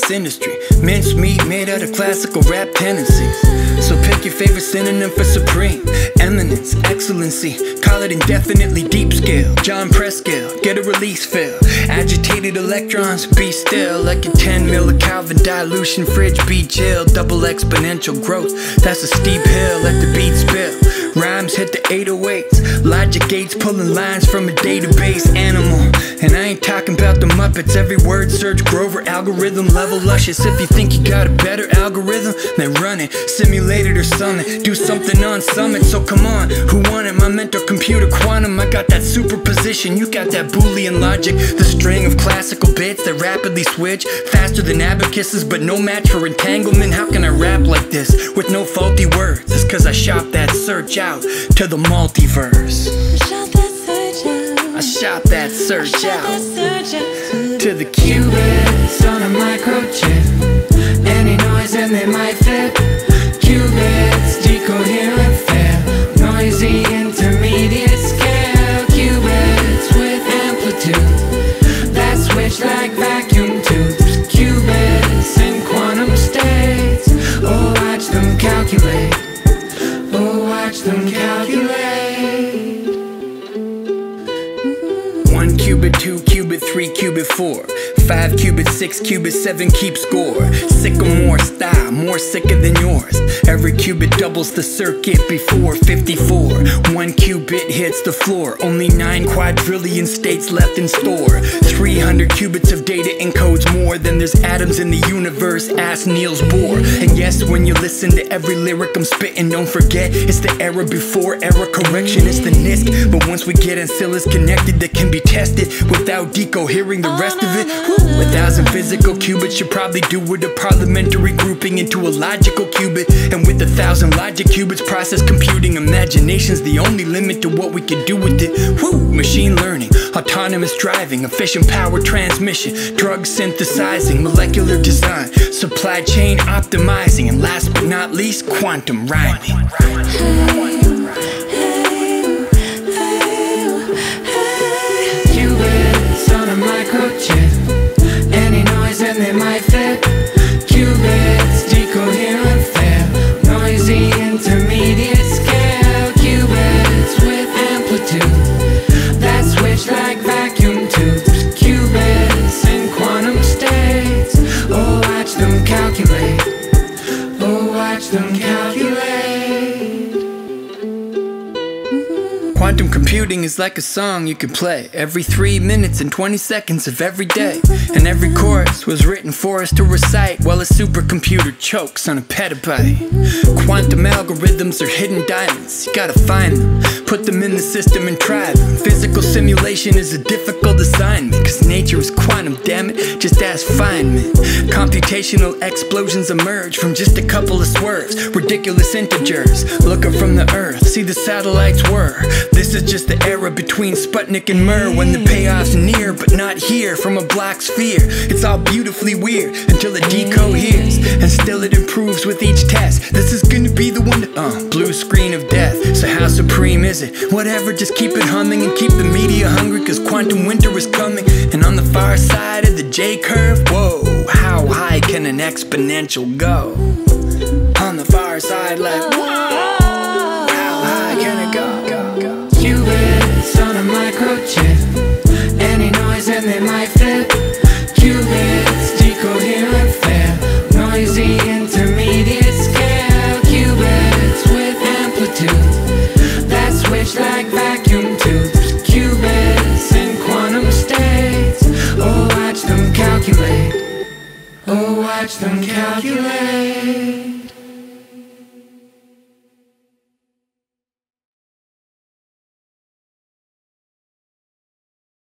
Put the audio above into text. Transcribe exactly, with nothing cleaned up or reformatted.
this industry. Mincemeat made out of classical rap tendencies. So pick your favorite synonym for supreme. Eminence, excellency, call it indefinitely deep scale. John Press scale, get a release fail. Agitated electrons, be still. Like a ten mil of Calvin dilution, fridge be chill. Double exponential growth, that's a steep hill. Let the beat spill. Rhymes hit the eight oh eights. Logic gates pulling lines from a database. Animal, and I ain't talking about the Muppets. Every word Serge Grover, algorithm level luscious. If you think you got a better algorithm, then run it. Simulate it or summon, do something on Summit. So come on, who won it? My mental computer quantum. I got that superposition, you got that Boolean logic. The string of classical bits that rapidly switch faster than abacuses, but no match for entanglement. How can I rap like this with no faulty words? It's cause I shop that search out to the multiverse. I shop that search out to the qubits on a microchip. Any noise and they might fit. Qubits, decoherent fail. Noisy intermediate scale. Qubits with amplitude that switch like vacuum tubes. Qubits in quantum states. Oh, watch them calculate. Oh, watch them calculate. One qubit, two qubit, three qubit, four. Five qubit, six qubit, seven keep score. Sycamore style, more sicker than yours. Every qubit doubles the circuit before fifty-four. One qubit hits the floor. Only nine quadrillion states left in store. Three hundred qubits of data encodes more than there's atoms in the universe. Ask Niels Bohr. And yes, when you listen to every lyric I'm spitting, don't forget it's the era before error correction. It's the N I S C. But once we get ancillas connected that can be tested without decohering the rest of it. Woo, a thousand physical qubits should probably do with a parliamentary grouping into a logical qubit. And with a thousand logic qubits, process computing. Imagination's the only limit to what we can do with it. Woo, machine learning, autonomous driving, efficient power transmission, drug synthesizing, molecular design, supply chain optimizing, and last but not least, quantum rhyming. Qubits on a microchip. Any noise and they might fit. Qubits, decoherent fail. Noisy intermediate scale. Qubits with amplitude that switch like vacuum tubes. Qubits in quantum states. Oh, watch them calculate. Oh, watch them calculate. Quantum computing is like a song you can play every three minutes and twenty seconds of every day. And every chorus was written for us to recite while a supercomputer chokes on a petabyte. Quantum algorithms are hidden diamonds. You gotta find them, put them in the system and try them. Physical simulation is a difficult assignment, cause nature is quantum, damn it, just ask Feynman. Computational explosions emerge from just a couple of swerves. Ridiculous integers, look up from the earth, see the satellites whir. This is just the era between Sputnik and Mir, when the payoff's near but not here from a black sphere. It's all beautifully weird until it decoheres, and still it improves with each test. This is gonna be the one to, uh, blue screen of death. So how supreme is it? Whatever, just keep it humming and keep the media hungry, cause quantum winter is coming. And on the far side of the J-curve, whoa, how high can an exponential go? On the far side, like, whoa, how high can it go? Qubits on a microchip. Any noise and they might fit. Qubits, decoherent fail. Noisy intermediate scale. Qubits with amplitude that switch like vacuum tubes. Qubits in quantum states. Oh, watch them calculate. Oh, watch them calculate.